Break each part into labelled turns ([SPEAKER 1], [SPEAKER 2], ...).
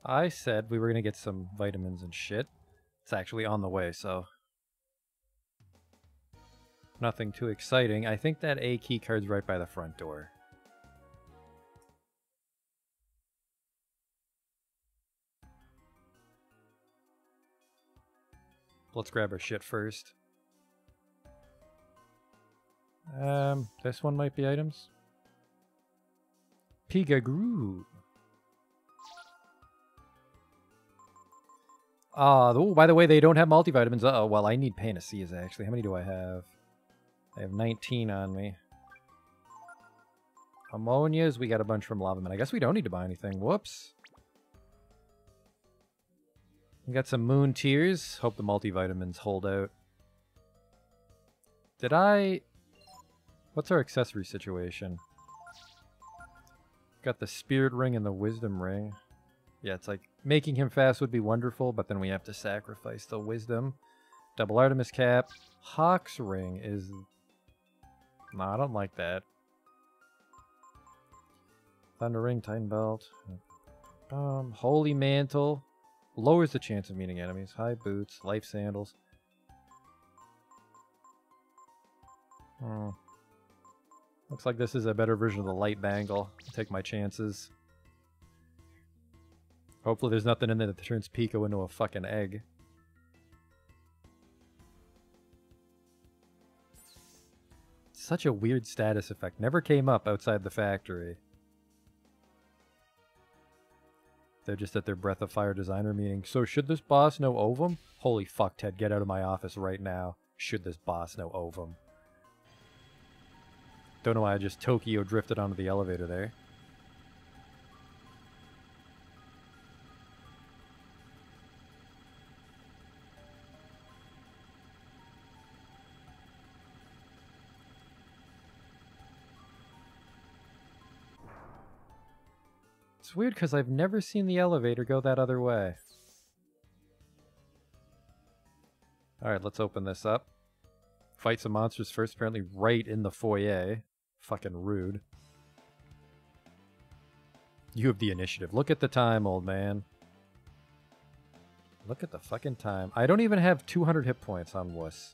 [SPEAKER 1] I said we were going to get some vitamins and shit. It's actually on the way, so... Nothing too exciting. I think that A key card's right by the front door. Let's grab our shit first. This one might be items. Pigagoo. Oh, by the way, they don't have multivitamins. Uh-oh, well, I need Panaceas, actually. How many do I have? I have 19 on me. Ammonias, we got a bunch from Lavaman. I guess we don't need to buy anything. Whoops. We got some Moon Tears. Hope the multivitamins hold out. Did I... What's our accessory situation? Got the Spirit Ring and the Wisdom Ring. Yeah, it's like, making him fast would be wonderful, but then we have to sacrifice the Wisdom. Double Artemis Cap. Hawk's Ring is... No, I don't like that. Thunder Ring, Titan Belt. Holy Mantle. Lowers the chance of meeting enemies. High Boots, Life Sandals. Looks like this is a better version of the Light Bangle. I'll take my chances. Hopefully there's nothing in there that turns Pico into a fucking egg. Such a weird status effect. Never came up outside the factory. They're just at their Breath of Fire designer meeting. So should this boss know Ovum? Holy fuck, Ted, get out of my office right now. Should this boss know Ovum? Don't know why I just Tokyo drifted onto the elevator there. It's weird because I've never seen the elevator go that other way. Alright, let's open this up. Fight some monsters first, apparently right in the foyer. Fucking rude. You have the initiative. Look at the time, old man. Look at the fucking time. I don't even have 200 hit points on Wuss.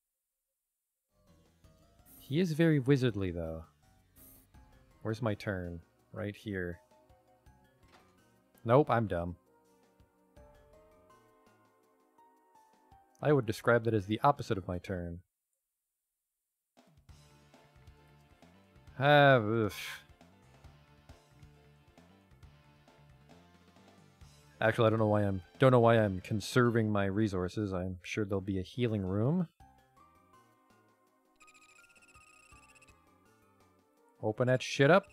[SPEAKER 1] He is very wizardly, though. Where's my turn? Right here. Nope, I'm dumb. I would describe that as the opposite of my turn. Oof. Actually, I don't know why I'm conserving my resources. I'm sure there'll be a healing room. Open that shit up.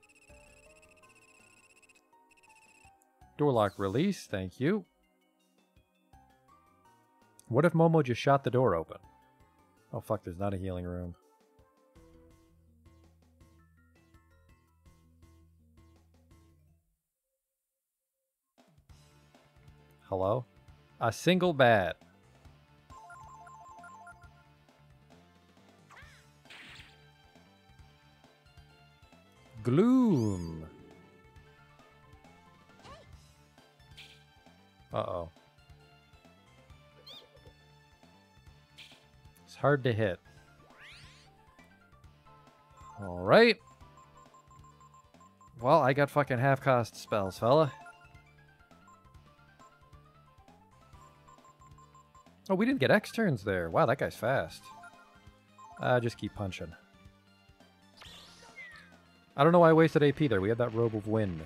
[SPEAKER 1] Door lock release, thank you. What if Momo just shot the door open? Oh fuck, there's not a healing room. Hello? A single bat. Gloom. Uh-oh. It's hard to hit. Alright. Well, I got fucking half-cost spells, fella. Oh, we didn't get X turns there. Wow, that guy's fast. Just keep punching. I don't know why I wasted AP there. We had that Robe of Wind.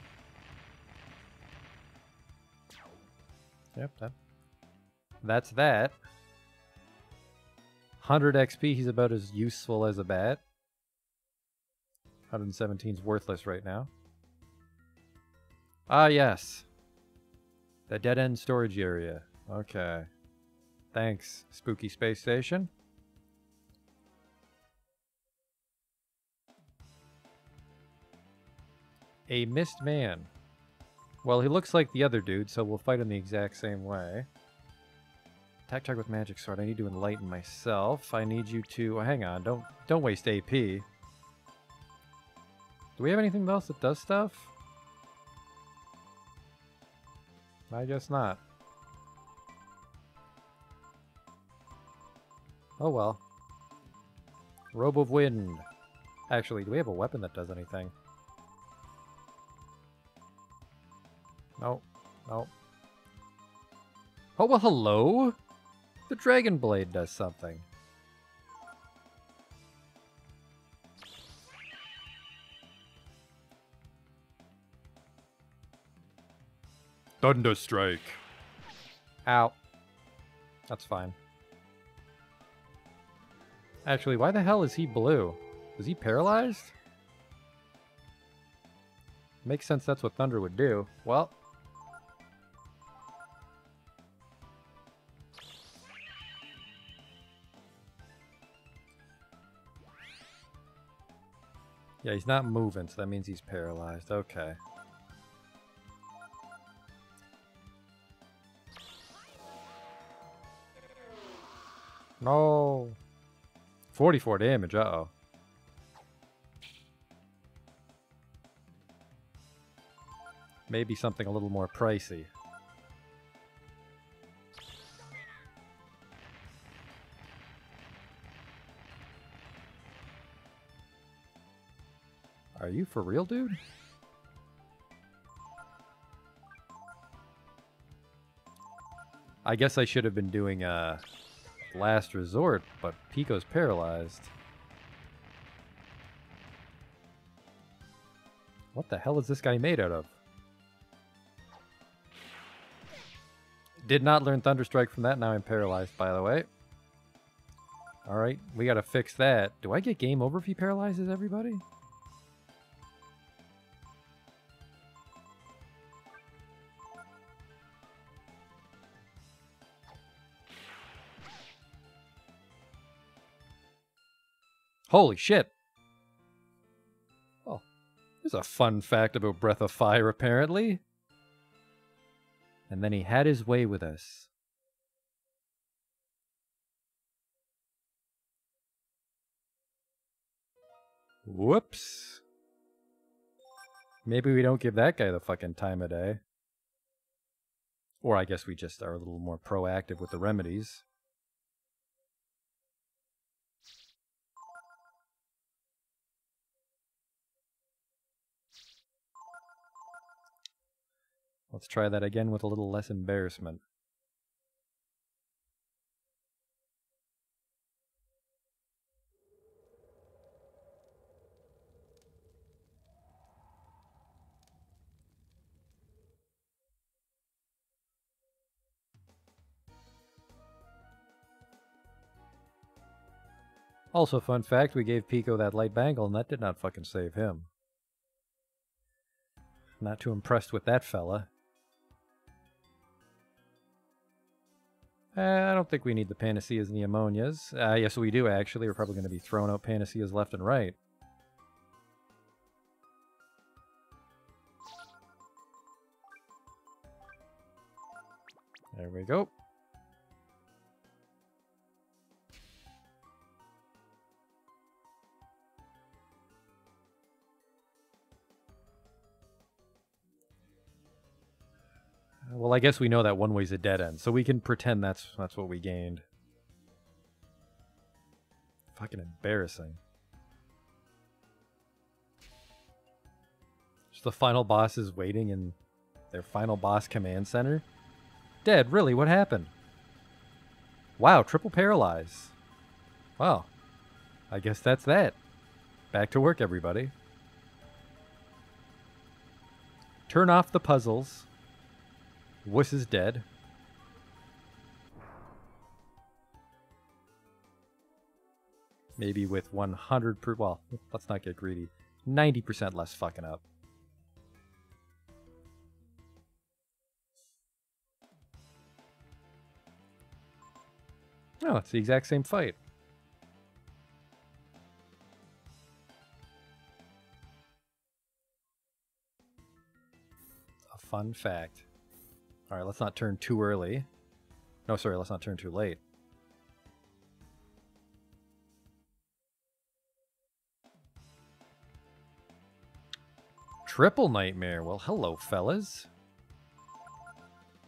[SPEAKER 1] Yep, that's that. 100 XP, he's about as useful as a bat. 117's worthless right now. Ah, yes. The dead-end storage area. Okay. Thanks, Spooky Space Station. A missed man. Well, he looks like the other dude, so we'll fight him the exact same way. Attack target with magic sword. I need to enlighten myself. I need you to... Oh, hang on, don't waste AP. Do we have anything else that does stuff? I guess not. Oh well. Robe of Wind. Actually, do we have a weapon that does anything? No. No. Oh, well, hello? The Dragon Blade does something. Thunder Strike. Ow. That's fine. Actually, why the hell is he blue? Is he paralyzed? Makes sense that's what Thunder would do. Well. Yeah, he's not moving, so that means he's paralyzed. Okay. No. 44 damage, uh-oh. Maybe something a little more pricey. Are you for real, dude? I guess I should have been doing Last Resort, but Pico's paralyzed. What the hell is this guy made out of? Did not learn Thunderstrike from that, now I'm paralyzed, by the way. Alright, we gotta fix that. Do I get game over if he paralyzes everybody? Holy shit! Oh, there's a fun fact about Breath of Fire, apparently. And then he had his way with us. Whoops. Maybe we don't give that guy the fucking time of day. Or I guess we just are a little more proactive with the remedies. Let's try that again with a little less embarrassment. Also, fun fact, we gave Pico that light bangle and that did not fucking save him. Not too impressed with that fella. I don't think we need the Panaceas and the Ammonias. Yes, we do actually. We're probably going to be throwing out Panaceas left and right. There we go. Well, I guess we know that one way's a dead end, so we can pretend that's what we gained. Fucking embarrassing. Just the final boss is waiting in their final boss command center. Dead, really? What happened? Wow, triple paralyze. Wow. I guess that's that. Back to work, everybody. Turn off the puzzles. Wuss is dead. Maybe with 100%, well, let's not get greedy. 90% less fucking up. Oh, it's the exact same fight. A fun fact. Alright, let's not turn too early. No, sorry, let's not turn too late. Triple Nightmare. Well, hello, fellas.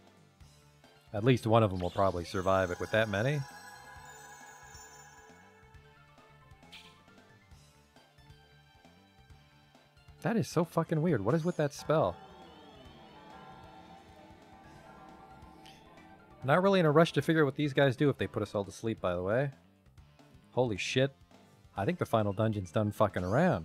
[SPEAKER 1] At least one of them will probably survive it with that many. That is so fucking weird. What is with that spell? Not really in a rush to figure out what these guys do if they put us all to sleep, by the way. Holy shit. I think the final dungeon's done fucking around.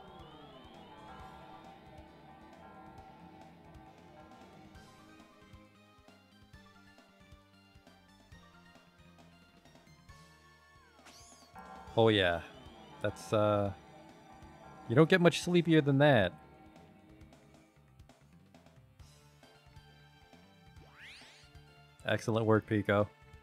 [SPEAKER 1] Oh yeah. That's, you don't get much sleepier than that. Excellent work, Pico.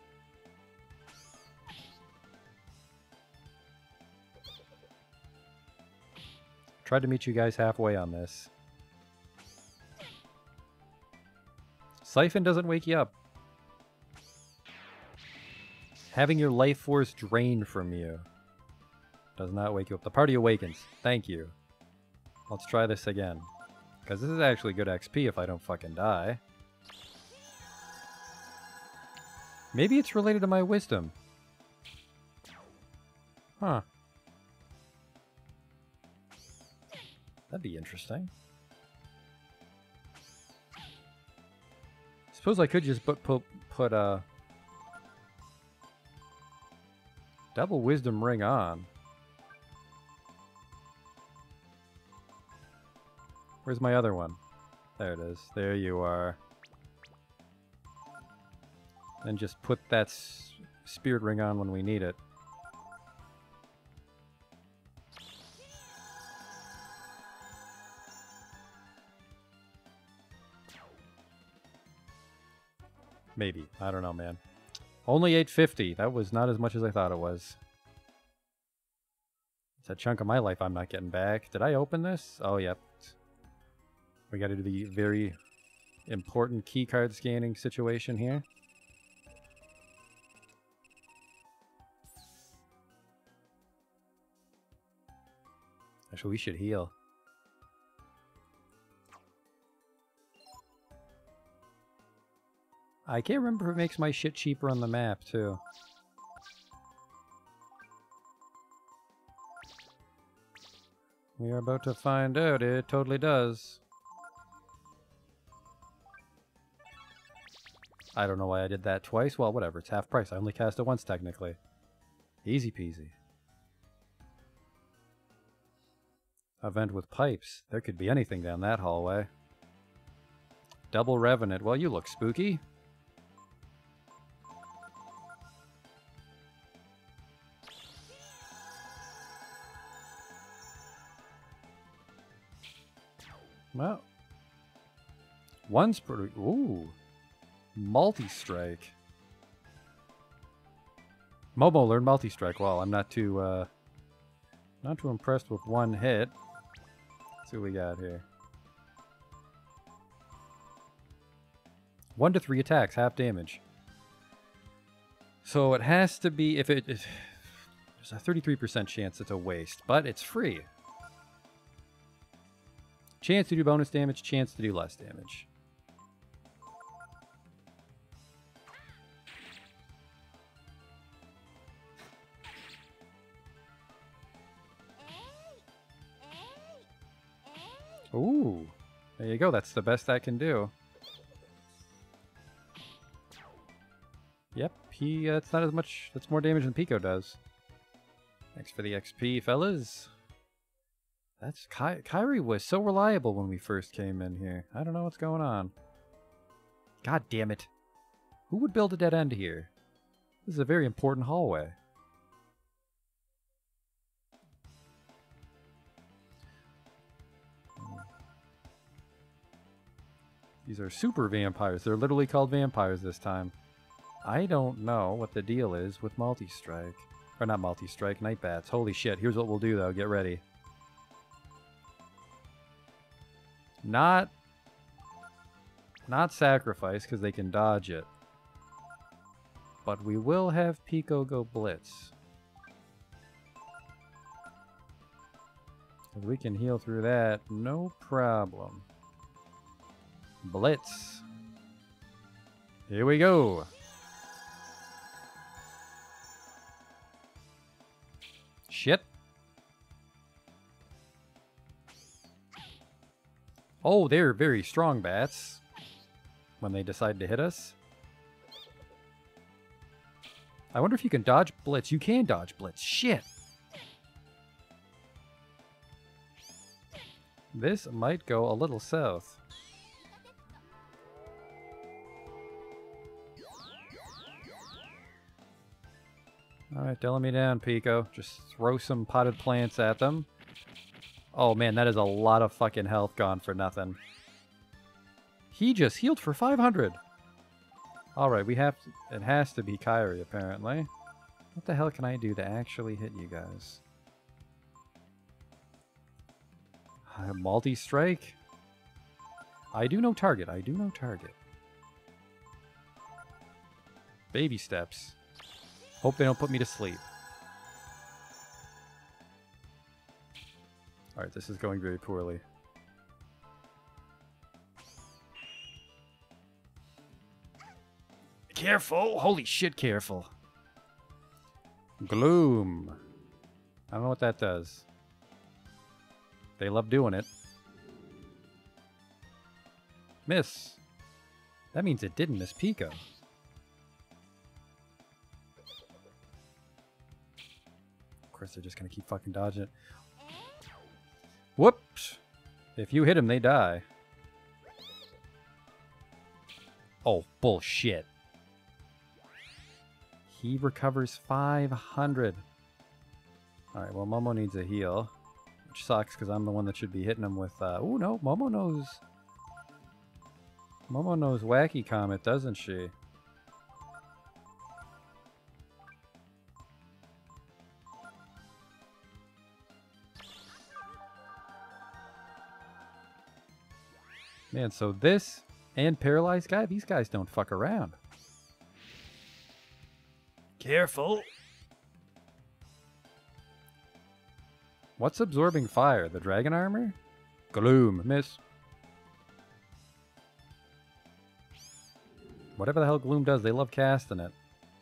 [SPEAKER 1] Tried to meet you guys halfway on this. Siphon doesn't wake you up. Having your life force drained from you does not wake you up. The party awakens. Thank you. Let's try this again. Because this is actually good XP if I don't fucking die. Maybe it's related to my wisdom. Huh. That'd be interesting. Suppose I could just put a double wisdom ring on. Where's my other one? There it is. There you are. And just put that spirit ring on when we need it. Maybe. I don't know, man. Only 850. That was not as much as I thought it was. It's a chunk of my life I'm not getting back. Did I open this? Oh, yep. We got to do the very important keycard scanning situation here. Actually, we should heal. I can't remember if it makes my shit cheaper on the map, too. We are about to find out. It totally does. I don't know why I did that twice. Well, whatever. It's half price. I only cast it once, technically. Easy peasy. A vent with pipes. There could be anything down that hallway. Double Revenant. Well, you look spooky. Well, one's pretty... Ooh. Multi-strike. Momo learned multi-strike. Well, I'm not too impressed with one hit. Let's see what we got here. 1 to 3 attacks, half damage. So it has to be, if there's a 33% chance it's a waste, but it's free. Chance to do bonus damage, chance to do less damage. Ooh, there you go. That's the best I can do. Yep, that's not as much. That's more damage than Pico does. Thanks for the XP, fellas. That's Kairi was so reliable when we first came in here. I don't know what's going on. God damn it. Who would build a dead end here? This is a very important hallway. These are super vampires. They're literally called vampires this time. I don't know what the deal is with multi-strike. Or not multi-strike, night bats. Holy shit. Here's what we'll do though. Get ready. Not sacrifice, because they can dodge it. But we will have Pico go blitz. We can heal through that, no problem. Blitz. Here we go. Shit. Oh, they're very strong bats when they decide to hit us. I wonder if you can dodge Blitz. You can dodge Blitz. Shit. This might go a little south. Alright, dumb me down, Pico. Just throw some potted plants at them. Oh man, that is a lot of fucking health gone for nothing. He just healed for 500. Alright, we have to, it has to be Kyrie apparently. What the hell can I do to actually hit you guys? Multi-strike? I do no target. I do no target. Baby steps. Hope they don't put me to sleep. Alright, this is going very poorly. Careful! Holy shit, careful. Gloom. I don't know what that does. They love doing it. Miss. That means it didn't miss Pico. Of course, they're just going to keep fucking dodging it. Whoops! If you hit him, they die. Oh, bullshit. He recovers 500. Alright, well, Momo needs a heal. Which sucks, because I'm the one that should be hitting him with... oh, no, Momo knows... Momo knows Wacky Comet, doesn't she? Man, so this and Paralyzed Guy, these guys don't fuck around. Careful! What's absorbing fire? The dragon armor? Gloom. Miss. Whatever the hell Gloom does, they love casting it.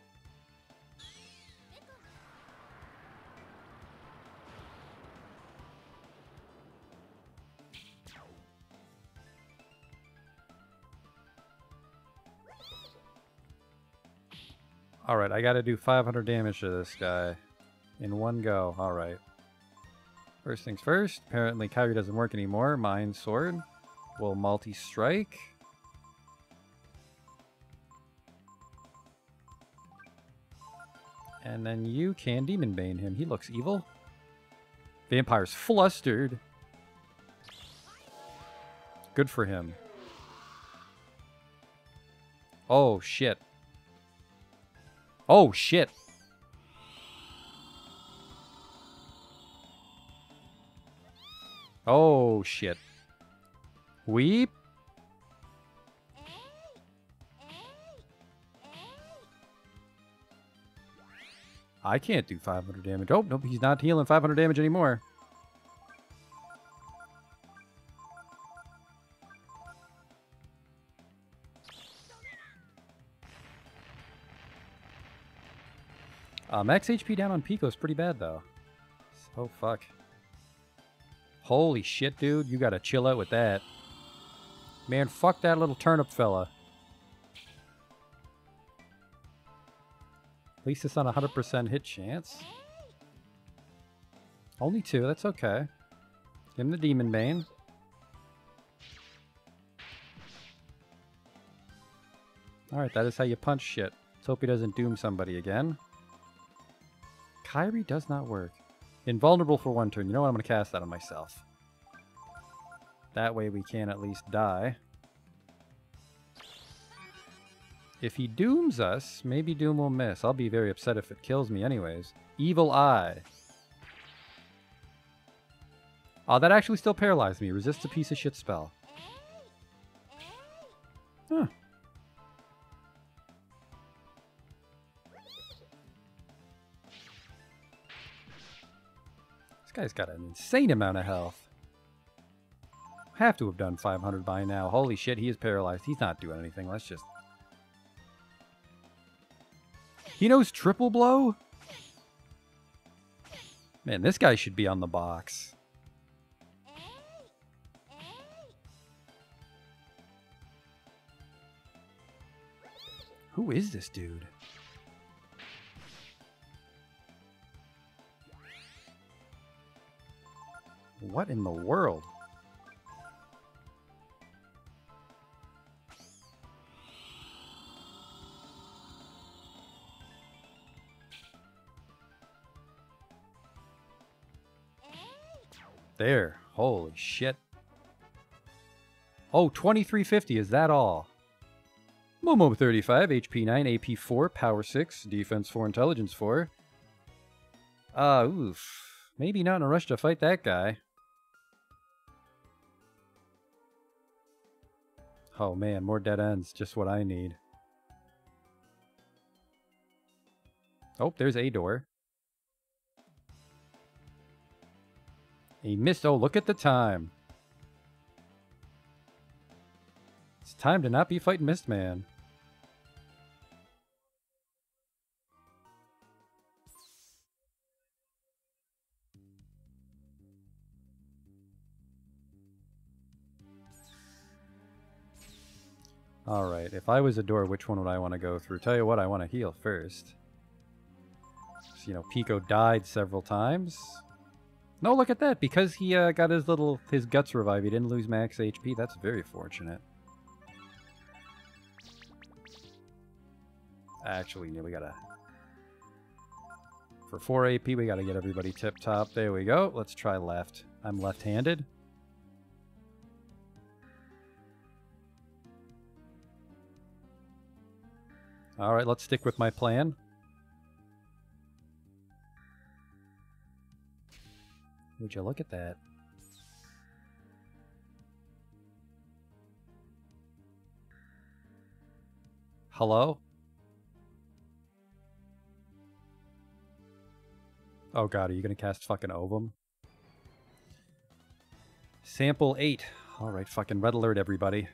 [SPEAKER 1] Alright, I gotta do 500 damage to this guy. In one go. Alright. First things first. Apparently Kyrie doesn't work anymore. Mind Sword. Will multi-strike. And then you can Demon Bane him. He looks evil. Vampire's flustered. Good for him. Oh, shit. Oh, shit. Oh, shit. Weep. I can't do 500 damage. Oh, nope, he's not healing 500 damage anymore. Max HP down on Pico is pretty bad, though. Oh, fuck. Holy shit, dude. You gotta chill out with that. Man, fuck that little turnip fella. At least it's on a 100% hit chance. Only 2, that's okay. Give him the Demon Bane. Alright, that is how you punch shit. Let's hope he doesn't doom somebody again. Kyrie does not work. Invulnerable for 1 turn. You know what? I'm going to cast that on myself. That way we can at least die. If he dooms us, maybe Doom will miss. I'll be very upset if it kills me anyways. Evil Eye. Oh, that actually still paralyzed me. Resist a piece of shit spell. Huh. This guy's got an insane amount of health. Have to have done 500 by now. Holy shit, he is paralyzed. He's not doing anything. Let's just... He knows triple blow? Man, this guy should be on the box. Who is this dude? What in the world? There. Holy shit. Oh, 2350. Is that all? Momo 35, HP 9, AP 4, Power 6, Defense 4, Intelligence 4. Oof. Maybe not in a rush to fight that guy. Oh man, more dead ends. Just what I need. Oh, there's a door. He missed. Oh, look at the time. It's time to not be fighting Mistman. Alright, if I was a door, which one would I want to go through? Tell you what, I want to heal first. So, you know, Pico died several times. No, look at that. Because he got his guts revived, he didn't lose max HP. That's very fortunate. Actually, we gotta... For 4 AP, we gotta get everybody tip-top. There we go. Let's try left. I'm left-handed. Alright, let's stick with my plan. Would you look at that? Hello? Oh god, are you gonna cast fucking Ovum? Sample 8. Alright, fucking red alert, everybody.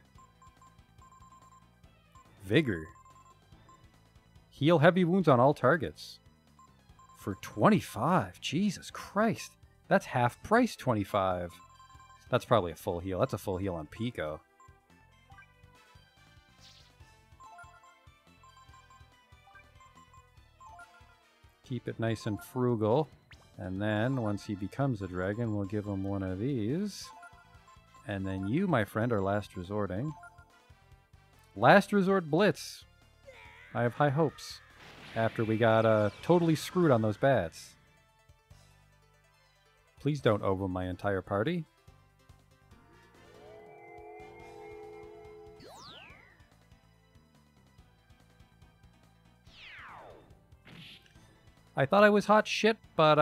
[SPEAKER 1] Vigor. Heal heavy wounds on all targets. For 25. Jesus Christ. That's half price 25. That's probably a full heal. That's a full heal on Pico. Keep it nice and frugal. And then, once he becomes a dragon, we'll give him one of these. And then you, my friend, are last resorting. Last resort blitz. I have high hopes. After we got totally screwed on those bats. Please don't over my entire party. I thought I was hot shit, but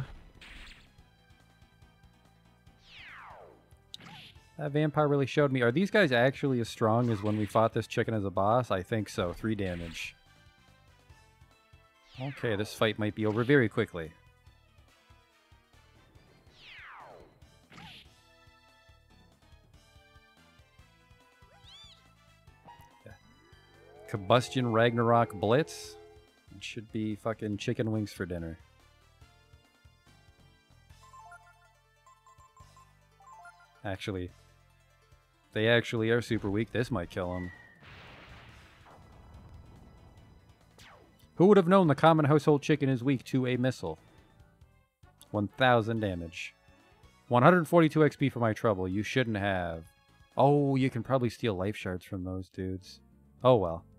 [SPEAKER 1] that vampire really showed me. Are these guys actually as strong as when we fought this chicken as a boss? I think so. 3 damage. Okay, this fight might be over very quickly. Yeah. Combustion Ragnarok Blitz. It should be fucking chicken wings for dinner. Actually, they actually are super weak. This might kill them. Who would have known the common household chicken is weak to a missile? 1,000 damage. 142 XP for my trouble. You shouldn't have. Oh, you can probably steal life shards from those dudes. Oh well.